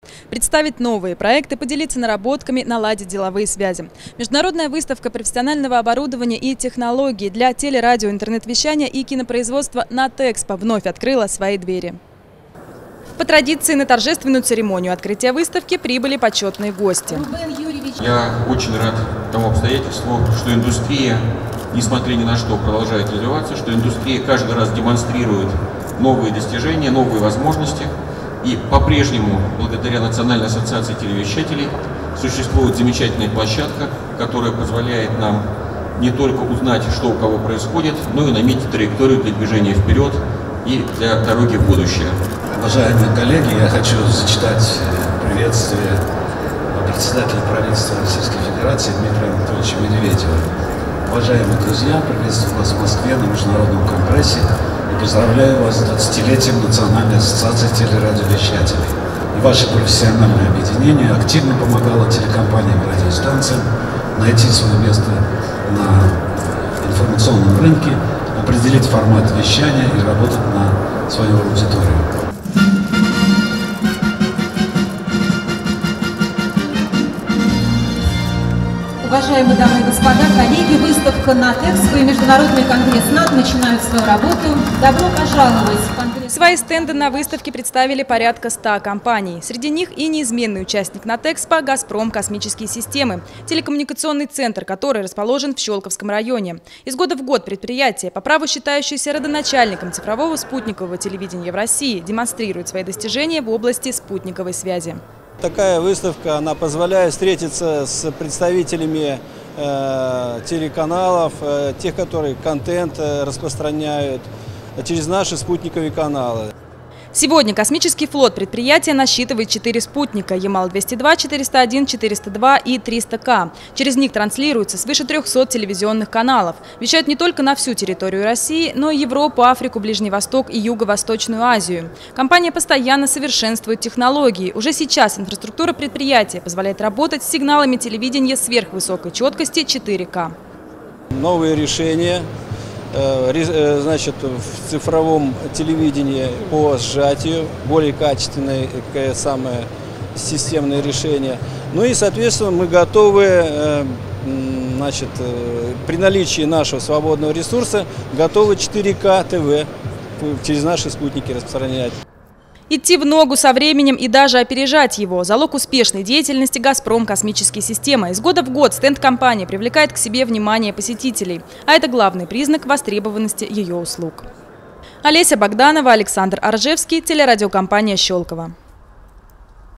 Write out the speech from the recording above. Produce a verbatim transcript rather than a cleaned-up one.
Представить новые проекты, поделиться наработками, наладить деловые связи. Международная выставка профессионального оборудования и технологий для телерадио, интернет-вещания и кинопроизводства «Натэкспо» вновь открыла свои двери. По традиции на торжественную церемонию открытия выставки прибыли почетные гости. Я очень рад тому обстоятельству, что индустрия, несмотря ни на что, продолжает развиваться, что индустрия каждый раз демонстрирует новые достижения, новые возможности. И по-прежнему, благодаря Национальной ассоциации телевещателей, существует замечательная площадка, которая позволяет нам не только узнать, что у кого происходит, но и наметить траекторию для движения вперед и для дороги в будущее. Уважаемые коллеги, я хочу зачитать приветствие председателя правительства Российской Федерации Дмитрия Анатольевича Медведева. Уважаемые друзья, приветствую вас в Москве на международном конгрессе и поздравляю вас с двадцатилетием Национальной ассоциации телерадиовещателей. И ваше профессиональное объединение активно помогало телекомпаниям и радиостанциям найти свое место на информационном рынке, определить формат вещания и работать на свою аудиторию. Уважаемые дамы и господа, коллеги, выставка «Натэкспо» и Международный конгресс НАТ начинают свою работу. Добро пожаловать в конгресс. Свои стенды на выставке представили порядка ста компаний. Среди них и неизменный участник «Натэкспо» «Газпром Космические системы», телекоммуникационный центр, который расположен в Щелковском районе. Из года в год предприятие, по праву считающееся родоначальником цифрового спутникового телевидения в России, демонстрирует свои достижения в области спутниковой связи. Такая выставка, она позволяет встретиться с представителями э, телеканалов, э, тех, которые контент э, распространяют через наши спутниковые каналы. Сегодня космический флот предприятия насчитывает четыре спутника – Ямал двести два, четыреста один, четыреста два и триста К. Через них транслируется свыше трёхсот телевизионных каналов. Вещают не только на всю территорию России, но и Европу, Африку, Ближний Восток и Юго-Восточную Азию. Компания постоянно совершенствует технологии. Уже сейчас инфраструктура предприятия позволяет работать с сигналами телевидения сверхвысокой четкости четыре К. Новые решения. Значит, в цифровом телевидении по сжатию, более качественное самое системное решение. Ну и, соответственно, мы готовы, значит, при наличии нашего свободного ресурса, готовы четыре К ТВ через наши спутники распространять. Идти в ногу со временем и даже опережать его – залог успешной деятельности «Газпром Космические системы». Из года в год стенд компании привлекает к себе внимание посетителей. А это главный признак востребованности ее услуг. Олеся Богданова, Александр Аржевский, телерадиокомпания «Щелково».